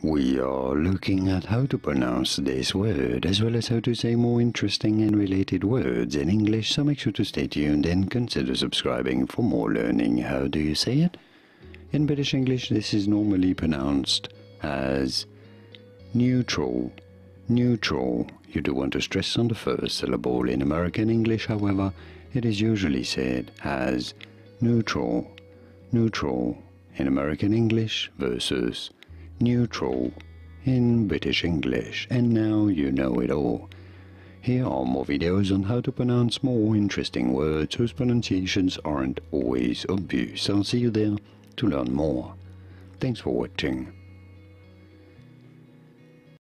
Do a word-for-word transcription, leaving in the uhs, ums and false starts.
We are looking at how to pronounce this word, as well as how to say more interesting and related words in English, so make sure to stay tuned and consider subscribing for more learning. How do you say it? In British English, this is normally pronounced as neutral. Neutral. You do want to stress on the first syllable. In American English, however, it is usually said as neutral. Neutral in American English versus neutral in British English. And now you know it all. Here are more videos on how to pronounce more interesting words whose pronunciations aren't always obvious. I'll see you there to learn more. Thanks for watching.